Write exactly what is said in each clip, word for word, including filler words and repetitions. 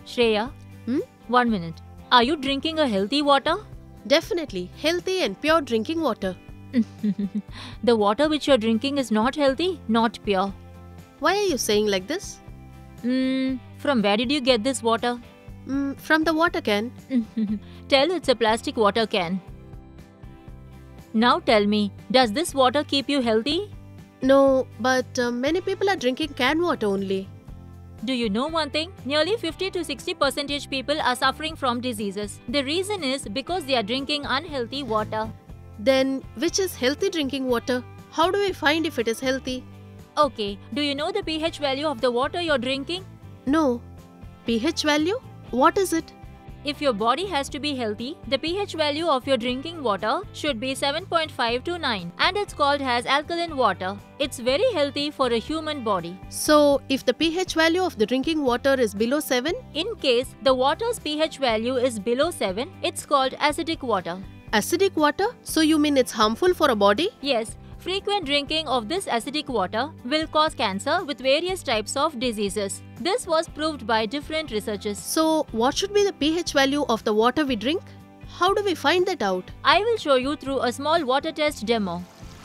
Shreya, Hmm? one minute. Are you drinking a healthy water? Definitely healthy and pure drinking water. The water which you're drinking is not healthy, not pure. Why are you saying like this? Mm, from where did you get this water? Mm, from the water can. Tell it's a plastic water can. Now tell me, does this water keep you healthy? No, but uh, many people are drinking canned water only. Do you know one thing? Nearly fifty to sixty percent people are suffering from diseases. The reason is because they are drinking unhealthy water. Then, which is healthy drinking water? How do we find if it is healthy? Okay, do you know the pH value of the water you're drinking? No. pH value? What is it? If your body has to be healthy, the pH value of your drinking water should be seven point five to nine, and it's called as alkaline water. It's very healthy for a human body. So, if the pH value of the drinking water is below seven? In case the water's pH value is below seven, it's called acidic water. Acidic water? So you mean it's harmful for a body? Yes, frequent drinking of this acidic water will cause cancer with various types of diseases. This was proved by different researchers. So, what should be the pH value of the water we drink? How do we find that out? I will show you through a small water test demo.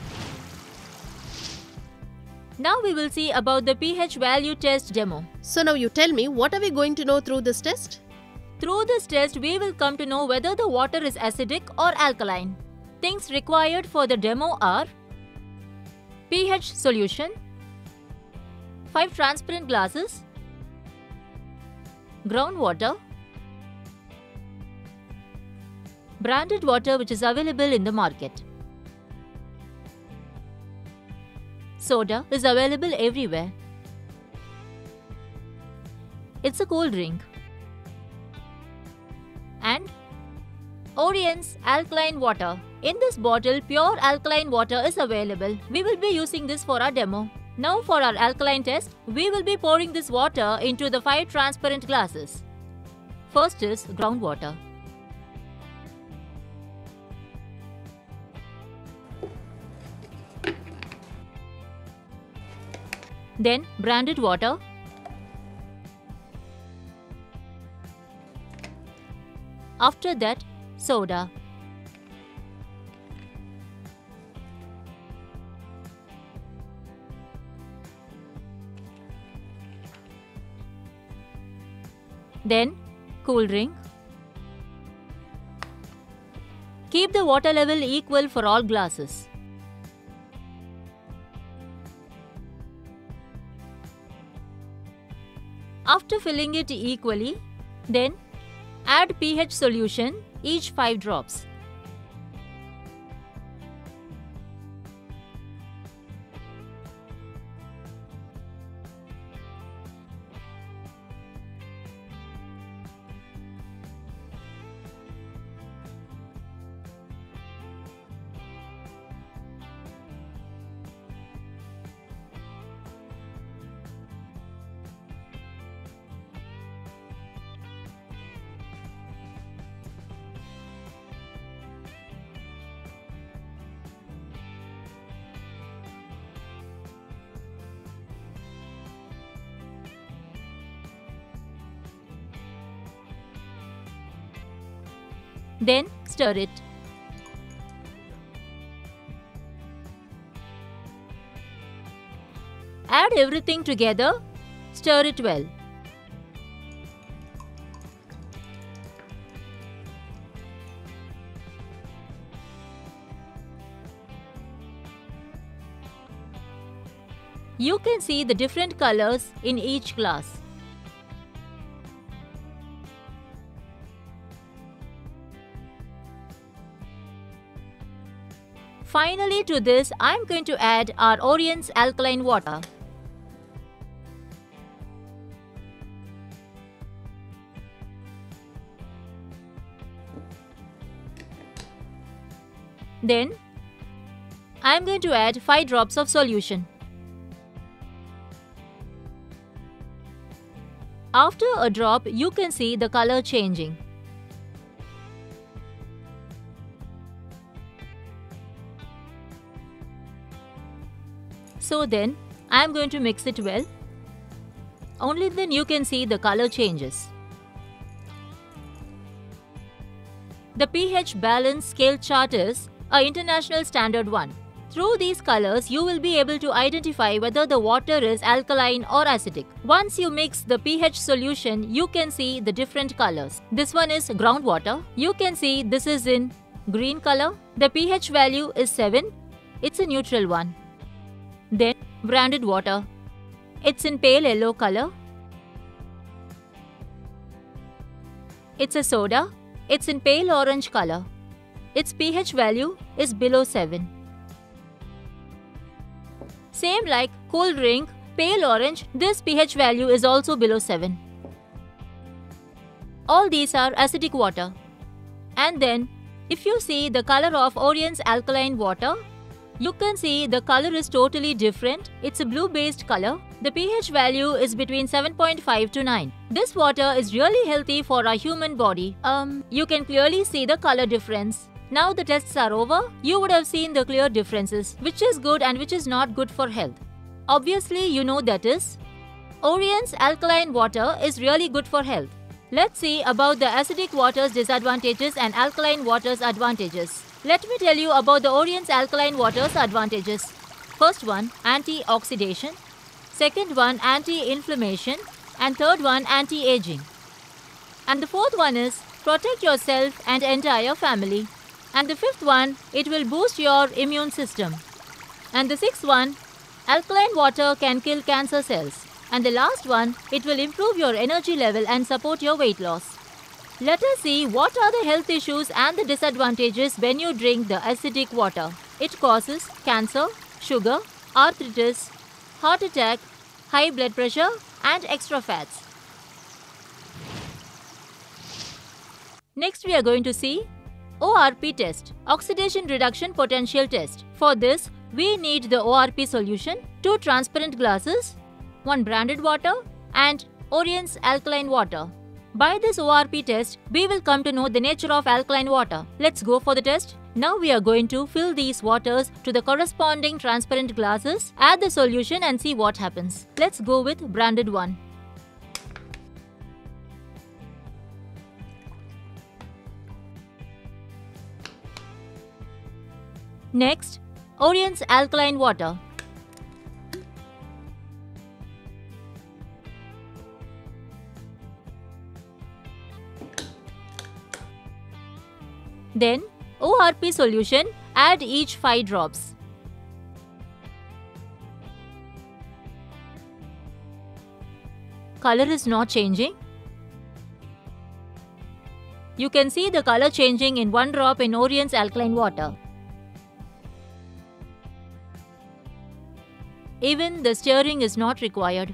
Now we will see about the pH value test demo. So now you tell me, what are we going to know through this test? Through this test, we will come to know whether the water is acidic or alkaline. Things required for the demo are pH solution, five transparent glasses, groundwater, branded water which is available in the market. Soda is available everywhere. It's a cold drink. And Orient's alkaline water. In this bottle, pure alkaline water is available. We will be using this for our demo. Now for our alkaline test, we will be pouring this water into the five transparent glasses. First is groundwater. Then branded water. After that, soda. Then, cool drink. Keep the water level equal for all glasses. After filling it equally, then add pH solution, each five drops. Then stir it. Add everything together. Stir it well. You can see the different colors in each glass. Finally, to this, I am going to add our Orient's alkaline water. Then, I am going to add five drops of solution. After a drop, you can see the color changing. So then, I am going to mix it well. Only then you can see the color changes. The pH balance scale chart is an international standard one. Through these colors, you will be able to identify whether the water is alkaline or acidic. Once you mix the pH solution, you can see the different colors. This one is groundwater. You can see this is in green color. The pH value is seven. It's a neutral one. Then branded water. It's in pale yellow color. It's a soda. It's in pale orange color. Its pH value is below seven. Same like cool drink, pale orange, this pH value is also below seven. All these are acidic water. And then, if you see the color of Orion's alkaline water, you can see the color is totally different. It's a blue-based color. The pH value is between seven point five to nine. This water is really healthy for our human body. Um, you can clearly see the color difference. Now the tests are over, you would have seen the clear differences, which is good and which is not good for health. Obviously, you know that is. Orion's alkaline water is really good for health. Let's see about the acidic water's disadvantages and alkaline water's advantages. Let me tell you about the Orion's alkaline water's advantages. First one, anti-oxidation. Second one, anti-inflammation. And third one, anti-aging. And the fourth one is, protect yourself and entire family. And the fifth one, it will boost your immune system. And the sixth one, alkaline water can kill cancer cells. And the last one, it will improve your energy level and support your weight loss. Let us see what are the health issues and the disadvantages when you drink the acidic water. It causes cancer, sugar, arthritis, heart attack, high blood pressure and extra fats. Next we are going to see O R P test, Oxidation Reduction Potential Test. For this, we need the O R P solution, two transparent glasses, one branded water and Orion's alkaline water. By this O R P test, we will come to know the nature of alkaline water. Let's go for the test. Now we are going to fill these waters to the corresponding transparent glasses, add the solution and see what happens. Let's go with branded one. Next, Orion's alkaline water. Then, O R P solution, add each five drops. Color is not changing. You can see the color changing in one drop in Orion's alkaline water. Even the stirring is not required.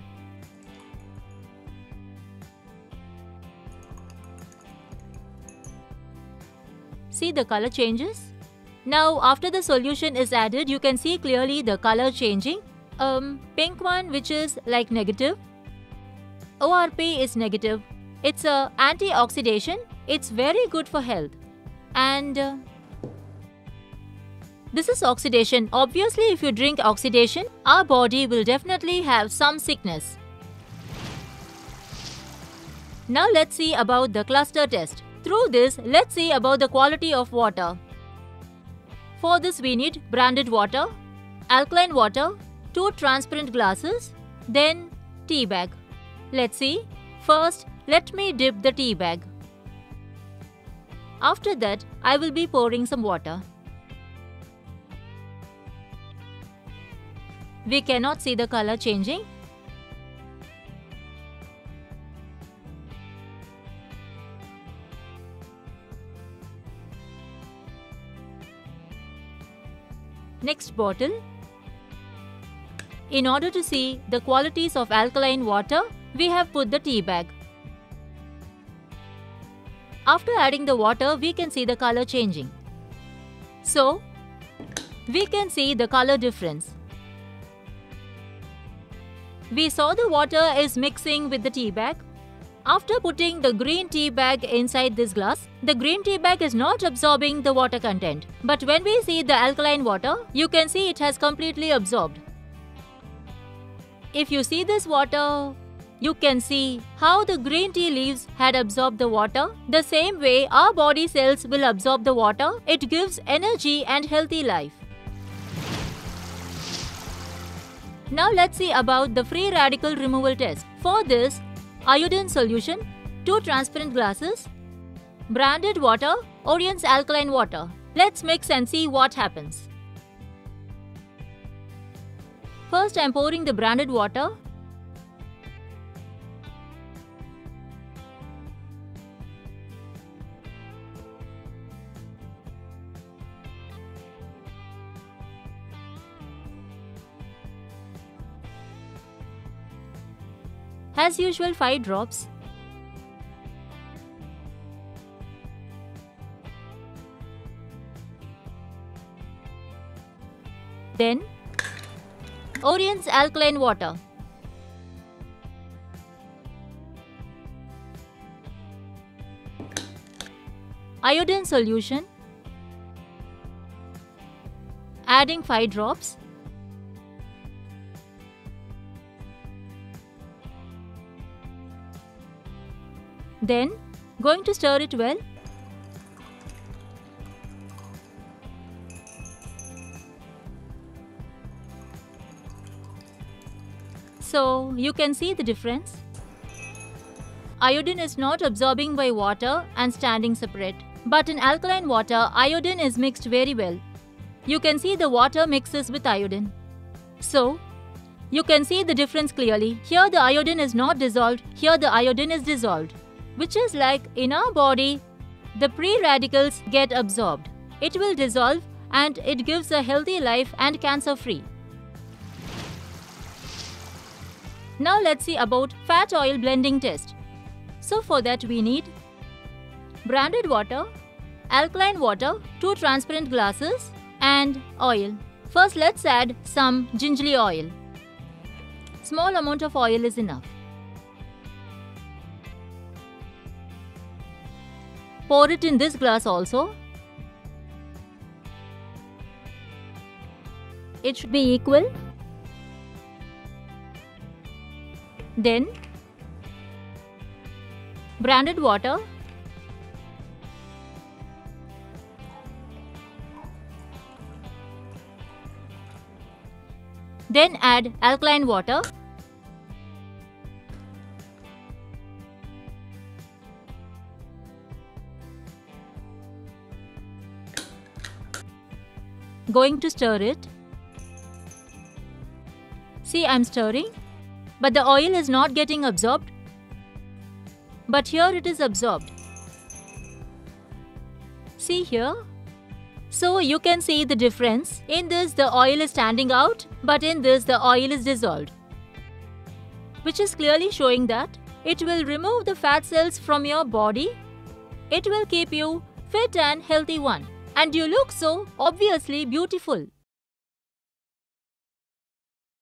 See the color changes? Now after the solution is added, you can see clearly the color changing. Um, pink one which is like negative. O R P is negative. It's a antioxidant. It's very good for health. And uh, this is oxidation. Obviously, if you drink oxidation, our body will definitely have some sickness. Now let's see about the cluster test. Through this, let's see about the quality of water. For this we need branded water, alkaline water, two transparent glasses, then tea bag. Let's see. First, let me dip the tea bag. After that, I will be pouring some water. We cannot see the color changing. Next bottle. In order to see the qualities of alkaline water, we have put the tea bag. After adding the water, we can see the color changing. So, we can see the color difference. We saw the water is mixing with the tea bag. After putting the green tea bag inside this glass, the green tea bag is not absorbing the water content. But when we see the alkaline water, you can see it has completely absorbed. If you see this water, You can see how the green tea leaves had absorbed the water. The same way our body cells will absorb the water. It gives energy and healthy life. Now let's see about the free radical removal test. For this, iodine solution, two transparent glasses, branded water, Orient's alkaline water. Let's mix and see what happens. First, I am pouring the branded water. As usual, five drops. Then, Orient's alkaline water. Iodine solution. Adding five drops. Then, going to stir it well. So, you can see the difference. Iodine is not absorbing by water and standing separate. But in alkaline water, iodine is mixed very well. You can see the water mixes with iodine. So, you can see the difference clearly. Here the iodine is not dissolved, here the iodine is dissolved. Which is like in our body, the free radicals get absorbed. It will dissolve and it gives a healthy life and cancer-free. Now let's see about fat oil blending test. So for that we need branded water, alkaline water, two transparent glasses and oil. First let's add some gingerly oil. Small amount of oil is enough. Pour it in this glass also. It should be equal. Then, branded water. Then add alkaline water. Going to stir it. See, I am stirring, but the oil is not getting absorbed. But here it is absorbed. See here. So you can see the difference. In this the oil is standing out, but in this the oil is dissolved. Which is clearly showing that it will remove the fat cells from your body. It will keep you fit and healthy one. And you look so obviously beautiful.